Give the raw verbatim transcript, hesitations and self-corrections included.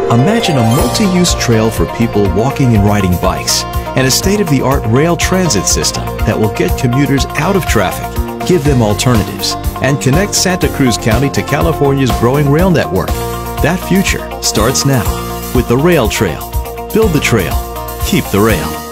Imagine a multi-use trail for people walking and riding bikes, and a state-of-the-art rail transit system that will get commuters out of traffic, give them alternatives, and connect Santa Cruz County to California's growing rail network. That future starts now with the Rail Trail. Build the trail. Keep the rail.